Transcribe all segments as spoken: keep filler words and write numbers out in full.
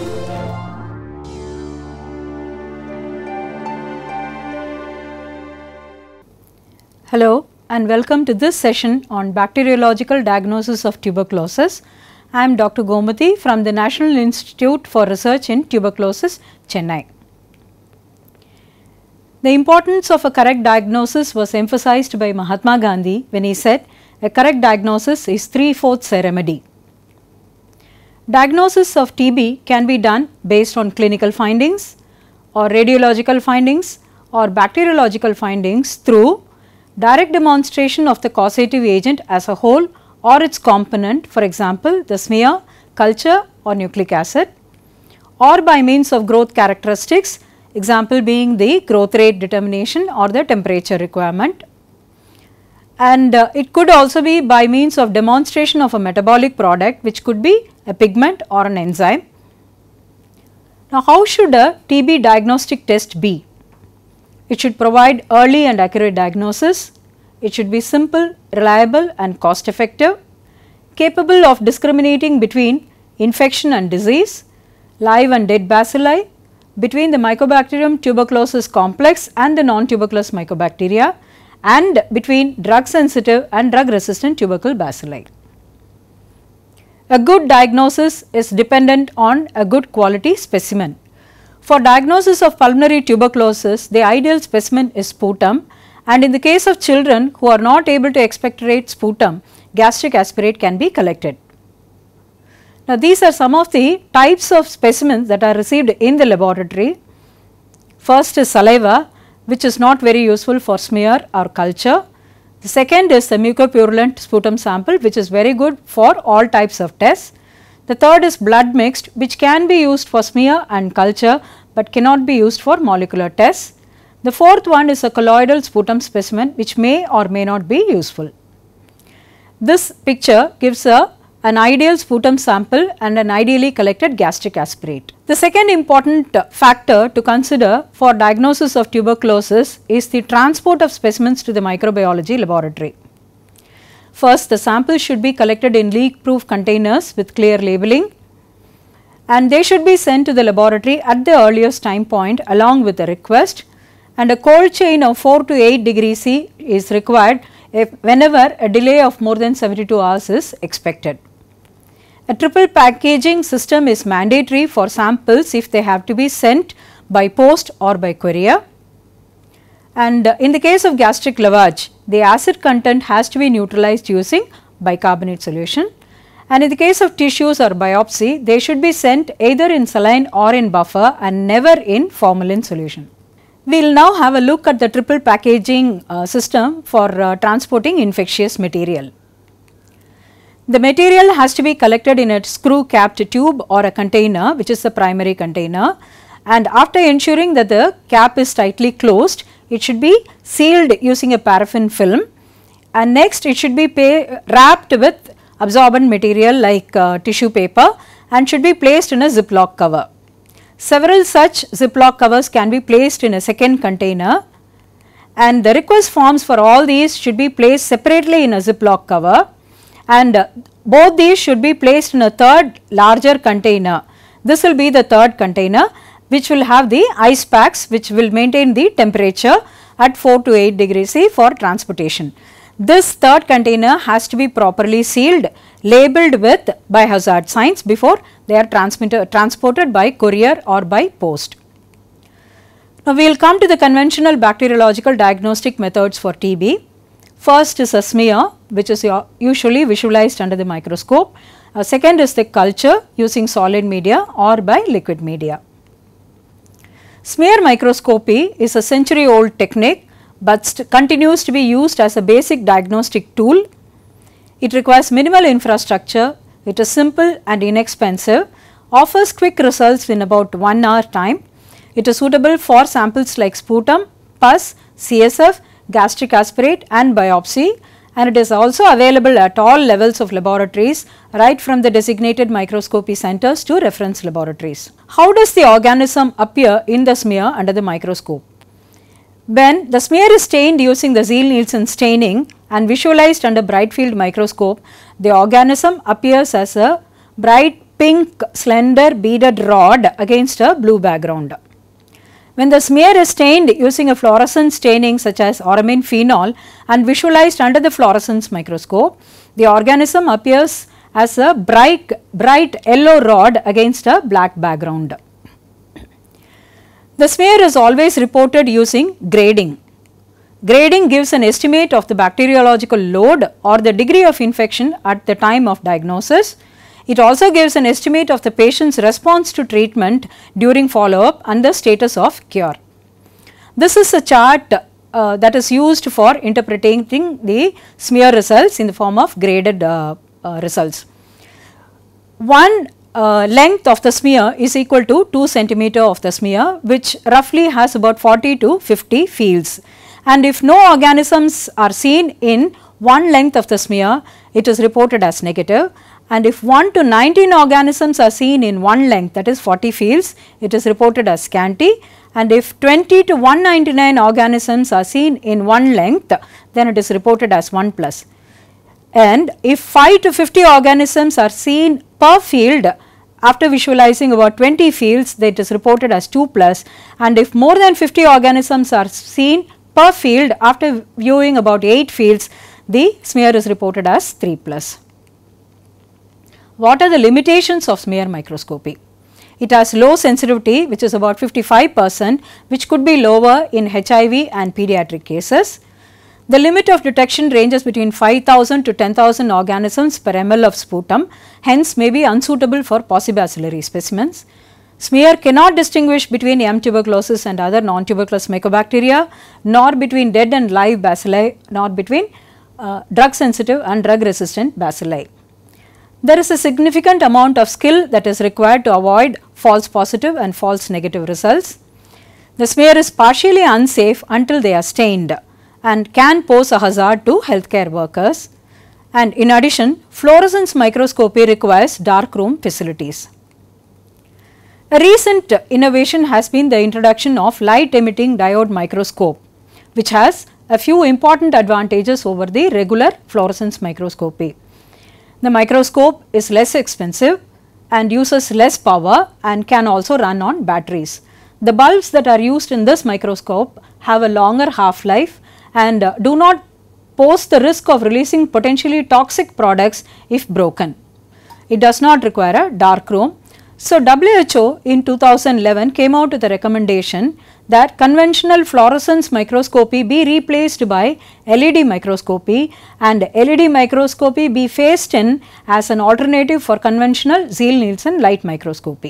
Hello and welcome to this session on bacteriological diagnosis of tuberculosis. I am Doctor Gomati from the National Institute for Research in Tuberculosis, Chennai. The importance of a correct diagnosis was emphasized by Mahatma Gandhi when he said, a correct diagnosis is three-fourths a remedy. Diagnosis of T B can be done based on clinical findings or radiological findings or bacteriological findings through direct demonstration of the causative agent as a whole or its component, for example, the smear, culture or nucleic acid, or by means of growth characteristics, example being the growth rate determination or the temperature requirement. And uh, it could also be by means of demonstration of a metabolic product, which could be a pigment or an enzyme. Now, how should a T B diagnostic test be? It should provide early and accurate diagnosis. It should be simple, reliable and cost effective, capable of discriminating between infection and disease, live and dead bacilli, between the Mycobacterium tuberculosis complex and the non-tuberculous mycobacteria, and between drug sensitive and drug resistant tubercle bacilli. A good diagnosis is dependent on a good quality specimen. For diagnosis of pulmonary tuberculosis, the ideal specimen is sputum, and in the case of children who are not able to expectorate sputum, gastric aspirate can be collected. Now, these are some of the types of specimens that are received in the laboratory. First is saliva, which is not very useful for smear or culture. The second is the mucopurulent sputum sample, which is very good for all types of tests. The third is blood mixed, which can be used for smear and culture, but cannot be used for molecular tests. The fourth one is a colloidal sputum specimen, which may or may not be useful. This picture gives a, an ideal sputum sample and an ideally collected gastric aspirate. The second important factor to consider for diagnosis of tuberculosis is the transport of specimens to the microbiology laboratory. First, the samples should be collected in leak-proof containers with clear labeling, and they should be sent to the laboratory at the earliest time point along with a request, and a cold chain of four to eight degrees C is required if whenever a delay of more than seventy-two hours is expected. A triple packaging system is mandatory for samples if they have to be sent by post or by courier. And in the case of gastric lavage, the acid content has to be neutralized using bicarbonate solution, and in the case of tissues or biopsy, they should be sent either in saline or in buffer and never in formalin solution. We will now have a look at the triple packaging uh, system for uh, transporting infectious material. The material has to be collected in a screw capped tube or a container, which is the primary container, and after ensuring that the cap is tightly closed, it should be sealed using a paraffin film, and next it should be pay, wrapped with absorbent material like uh, tissue paper and should be placed in a ziplock cover. Several such ziplock covers can be placed in a second container, and the request forms for all these should be placed separately in a ziplock cover, and uh, both these should be placed in a third larger container. This will be the third container, which will have the ice packs which will maintain the temperature at four to eight degrees C for transportation. This third container has to be properly sealed, labeled with biohazard signs before they are transmitted, transported by courier or by post. Now, we will come to the conventional bacteriological diagnostic methods for T B. First is a smear, which is usually visualized under the microscope. Uh, second is the culture using solid media or by liquid media. Smear microscopy is a century old technique, but continues to be used as a basic diagnostic tool. It requires minimal infrastructure, it is simple and inexpensive, offers quick results in about one hour time. It is suitable for samples like sputum, pus, C S F, gastric aspirate and biopsy, and it is also available at all levels of laboratories, right from the designated microscopy centers to reference laboratories. How does the organism appear in the smear under the microscope? When the smear is stained using the Ziehl-Neelsen staining and visualized under bright field microscope, the organism appears as a bright pink slender beaded rod against a blue background. When the smear is stained using a fluorescence staining such as auramine phenol and visualized under the fluorescence microscope, the organism appears as a bright, bright yellow rod against a black background. The smear is always reported using grading. Grading gives an estimate of the bacteriological load or the degree of infection at the time of diagnosis. It also gives an estimate of the patient's response to treatment during follow-up and the status of cure. This is a chart uh, that is used for interpreting the smear results in the form of graded uh, uh, results. One uh, length of the smear is equal to two centimeter of the smear, which roughly has about forty to fifty fields. And if no organisms are seen in one length of the smear, it is reported as negative. And if one to nineteen organisms are seen in one length, that is forty fields, it is reported as scanty. And if twenty to one hundred ninety-nine organisms are seen in one length, then it is reported as one plus. And if five to fifty organisms are seen per field, after visualizing about twenty fields, then it is reported as two plus. And if more than fifty organisms are seen per field, after viewing about eight fields, the smear is reported as three plus. What are the limitations of smear microscopy? It has low sensitivity, which is about fifty-five percent, which could be lower in H I V and pediatric cases. The limit of detection ranges between five thousand to ten thousand organisms per ml of sputum, hence may be unsuitable for paucibacillary specimens. Smear cannot distinguish between M. tuberculosis and other non-tuberculous mycobacteria, nor between dead and live bacilli, nor between uh, drug sensitive and drug resistant bacilli. There is a significant amount of skill that is required to avoid false positive and false negative results. The smear is partially unsafe until they are stained and can pose a hazard to healthcare workers. And in addition, fluorescence microscopy requires darkroom facilities. A recent innovation has been the introduction of light emitting diode microscope, which has a few important advantages over the regular fluorescence microscopy. The microscope is less expensive and uses less power and can also run on batteries. The bulbs that are used in this microscope have a longer half-life and uh, do not pose the risk of releasing potentially toxic products if broken. It does not require a dark room. So, W H O in two thousand eleven came out with a recommendation that conventional fluorescence microscopy be replaced by L E D microscopy and L E D microscopy be phased in as an alternative for conventional Zeil-Nielsen light microscopy.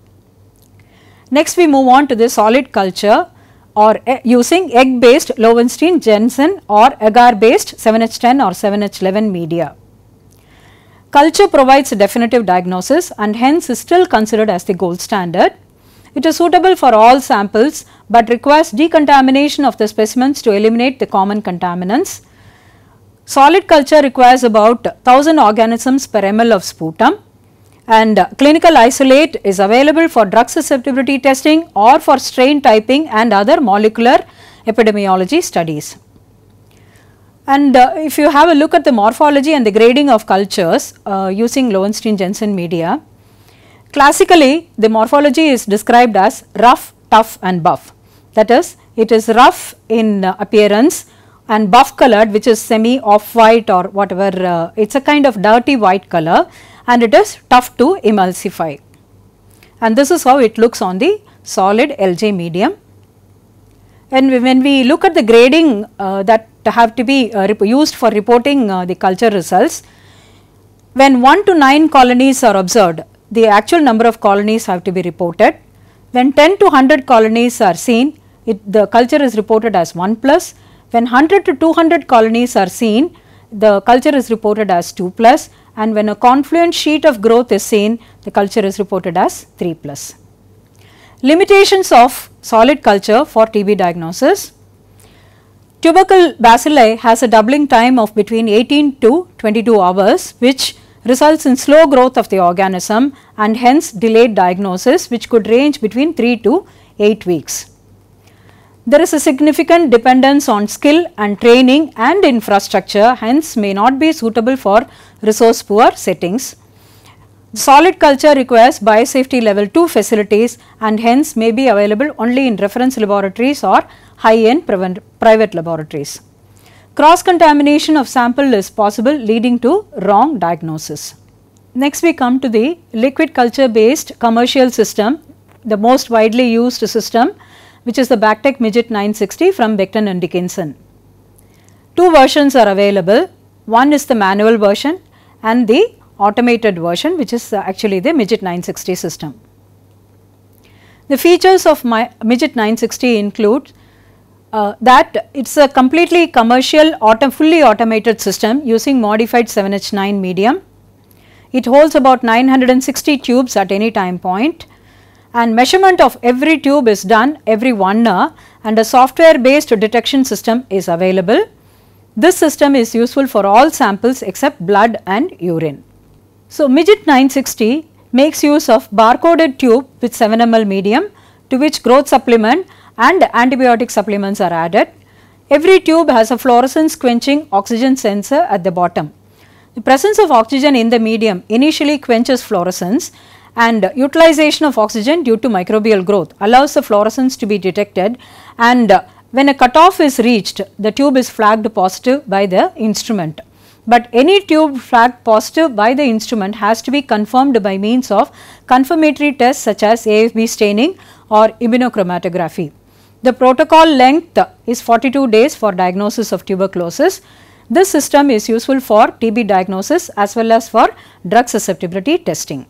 Next we move on to the solid culture or uh, using egg based Lowenstein Jensen or agar based seven H ten or seven H eleven media. Culture provides a definitive diagnosis and hence is still considered as the gold standard. It is suitable for all samples but requires decontamination of the specimens to eliminate the common contaminants. Solid culture requires about one thousand organisms per ml of sputum, and uh, clinical isolate is available for drug susceptibility testing or for strain typing and other molecular epidemiology studies. And uh, if you have a look at the morphology and the grading of cultures uh, using Lowenstein Jensen media, classically the morphology is described as rough, tough and buff. That is, it is rough in uh, appearance and buff colored, which is semi off white or whatever, uh, it is a kind of dirty white color, and it is tough to emulsify. And this is how it looks on the solid L J medium. And when we look at the grading uh, that have to be uh, used for reporting uh, the culture results, when one to nine colonies are observed, the actual number of colonies have to be reported. When ten to one hundred colonies are seen, it, the culture is reported as one plus. When one hundred to two hundred colonies are seen, the culture is reported as two plus, and when a confluent sheet of growth is seen, the culture is reported as three plus. Limitations of solid culture for T B diagnosis. Tubercle bacilli has a doubling time of between eighteen to twenty-two hours, which results in slow growth of the organism and hence delayed diagnosis, which could range between three to eight weeks. There is a significant dependence on skill and training and infrastructure, hence may not be suitable for resource poor settings. Solid culture requires biosafety level two facilities and hence may be available only in reference laboratories or high-end private laboratories. Cross contamination of sample is possible, leading to wrong diagnosis. Next we come to the liquid culture based commercial system, the most widely used system, which is the BACTEC M G I T nine sixty from Becton and Dickinson. Two versions are available. One is the manual version and the automated version, which is actually the M G I T nine sixty system. The features of my M G I T nine sixty include uh, that it is a completely commercial auto fully automated system using modified seven H nine medium. It holds about nine hundred sixty tubes at any time point, and measurement of every tube is done every one hour, and a software based detection system is available. This system is useful for all samples except blood and urine. So, M G I T nine sixty makes use of barcoded tube with seven milliliter medium, to which growth supplement and antibiotic supplements are added. Every tube has a fluorescence quenching oxygen sensor at the bottom. The presence of oxygen in the medium initially quenches fluorescence, and utilization of oxygen due to microbial growth allows the fluorescence to be detected, and when a cutoff is reached, the tube is flagged positive by the instrument. But any tube flagged positive by the instrument has to be confirmed by means of confirmatory tests such as A F B staining or immunochromatography. The protocol length is forty-two days for diagnosis of tuberculosis. This system is useful for T B diagnosis as well as for drug susceptibility testing.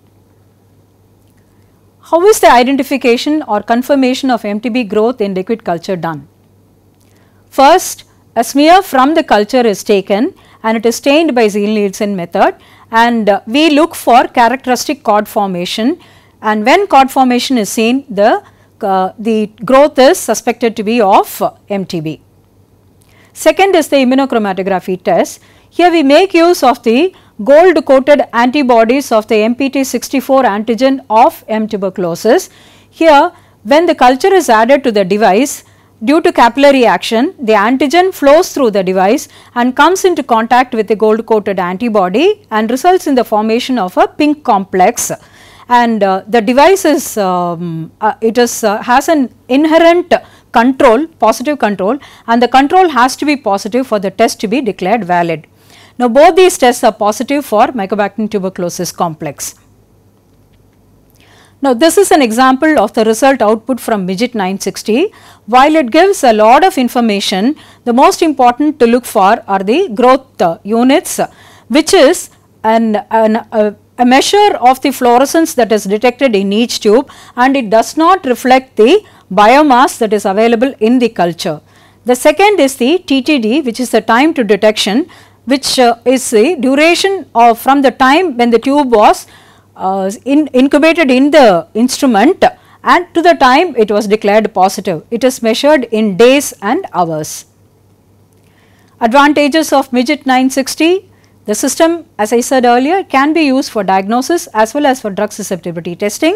How is the identification or confirmation of M T B growth in liquid culture done? First, a smear from the culture is taken and it is stained by Ziel-Nielsen method, and uh, we look for characteristic cord formation, and when cord formation is seen, the, uh, the growth is suspected to be of uh, M T B. Second is the immunochromatography test. Here we make use of the gold coated antibodies of the M P T sixty-four antigen of M tuberculosis. Here when the culture is added to the device, due to capillary action, the antigen flows through the device and comes into contact with the gold coated antibody and results in the formation of a pink complex, and uh, the device is um, uh, it is uh, has an inherent control, positive control, and the control has to be positive for the test to be declared valid. Now, both these tests are positive for Mycobacterium tuberculosis complex. Now, this is an example of the result output from M G I T nine sixty. While it gives a lot of information, the most important to look for are the growth uh, units, which is an, an, a, a measure of the fluorescence that is detected in each tube, and it does not reflect the biomass that is available in the culture. The second is the T T D, which is the time to detection, which uh, is the duration of from the time when the tube was uh, in, incubated in the instrument and to the time it was declared positive. It is measured in days and hours. Advantages of M G I T nine sixty. The system, as I said earlier, can be used for diagnosis as well as for drug susceptibility testing.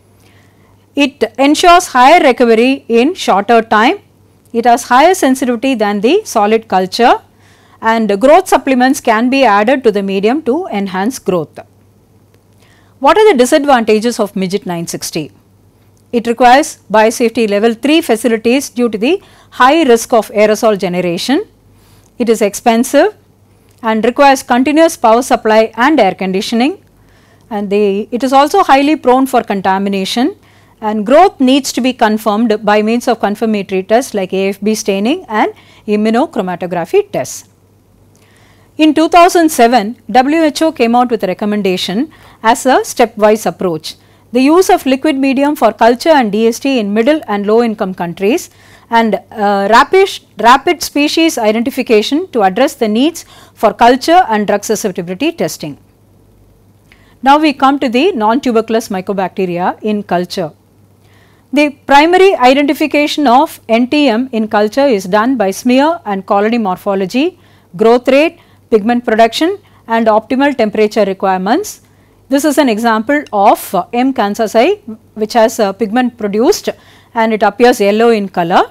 It ensures higher recovery in shorter time. It has higher sensitivity than the solid culture, and growth supplements can be added to the medium to enhance growth. What are the disadvantages of M G I T nine sixty? It requires biosafety level three facilities due to the high risk of aerosol generation. It is expensive and requires continuous power supply and air conditioning, and the, it is also highly prone for contamination, and growth needs to be confirmed by means of confirmatory tests like A F B staining and immunochromatography tests. In two thousand seven, W H O came out with a recommendation as a stepwise approach. The use of liquid medium for culture and D S T in middle and low income countries, and uh, rapid, rapid species identification to address the needs for culture and drug susceptibility testing. Now we come to the non-tuberculous mycobacteria in culture. The primary identification of N T M in culture is done by smear and colony morphology, growth rate, pigment production and optimal temperature requirements. This is an example of uh, M. kansasii, which has uh, pigment produced and it appears yellow in color.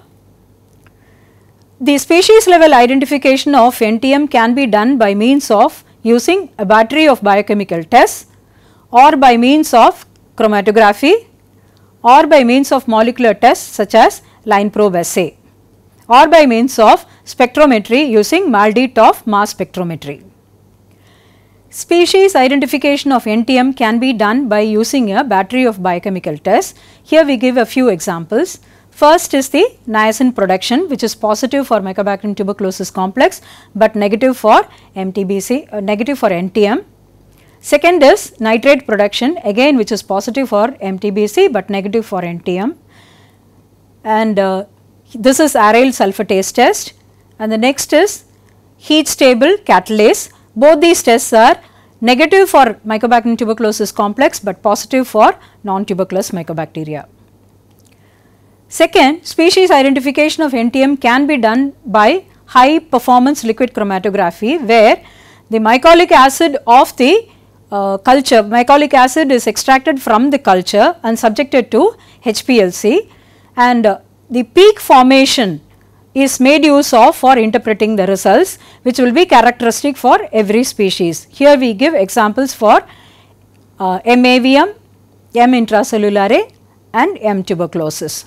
The species level identification of N T M can be done by means of using a battery of biochemical tests, or by means of chromatography or by means of molecular tests such as line probe assay or by means of spectrometry using Maldit-Toff mass spectrometry. Species identification of N T M can be done by using a battery of biochemical tests. Here we give a few examples. First is the niacin production, which is positive for Mycobacterium tuberculosis complex, but negative for M T B C, uh, negative for N T M. Second is nitrate production, again which is positive for M T B C, but negative for N T M. And uh, this is aryl sulfatase test. And the next is heat stable catalase. Both these tests are negative for Mycobacterium tuberculosis complex, but positive for non-tuberculous mycobacteria. Second, species identification of N T M can be done by high performance liquid chromatography, where the mycolic acid of the uh, culture, mycolic acid is extracted from the culture and subjected to H P L C, and uh, the peak formation is made use of for interpreting the results, which will be characteristic for every species. Here we give examples for uh, M. avium, M. intracellulare and M. tuberculosis.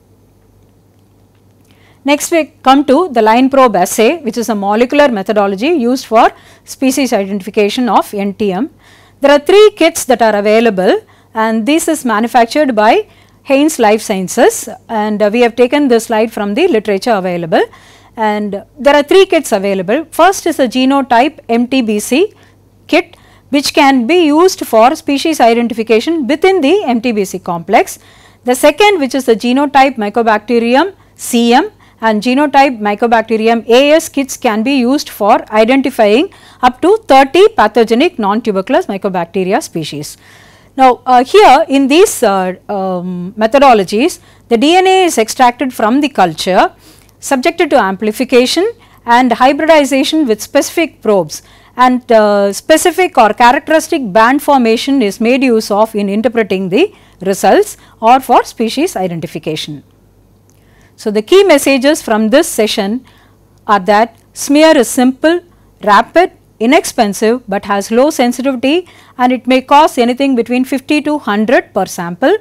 Next we come to the line probe assay, which is a molecular methodology used for species identification of N T M. There are three kits that are available, and this is manufactured by Haynes Life Sciences, and uh, we have taken this slide from the literature available, and there are three kits available. First is a genotype M T B C kit, which can be used for species identification within the M T B C complex. The second, which is the genotype Mycobacterium C M and genotype Mycobacterium A S kits, can be used for identifying up to thirty pathogenic non-tuberculous mycobacteria species. Now, uh, here in these uh, um, methodologies, the D N A is extracted from the culture, subjected to amplification and hybridization with specific probes, and uh, specific or characteristic band formation is made use of in interpreting the results or for species identification. So, the key messages from this session are that smear is simple, rapid, inexpensive, but has low sensitivity, and it may cost anything between fifty to one hundred per sample.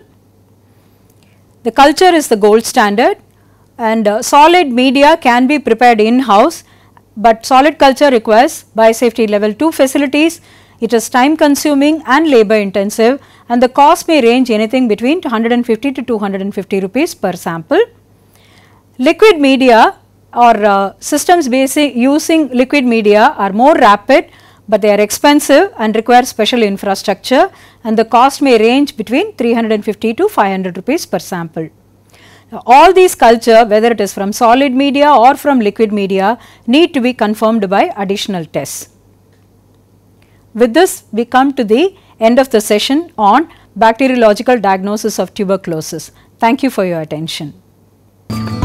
The culture is the gold standard, and uh, solid media can be prepared in-house, but solid culture requires biosafety level two facilities. It is time consuming and labor intensive, and the cost may range anything between one hundred fifty to two hundred fifty rupees per sample. Liquid media or uh, systems basic using liquid media are more rapid, but they are expensive and require special infrastructure, and the cost may range between three hundred fifty to five hundred rupees per sample. Now, all these culture, whether it is from solid media or from liquid media, need to be confirmed by additional tests. With this, we come to the end of the session on bacteriological diagnosis of tuberculosis. Thank you for your attention.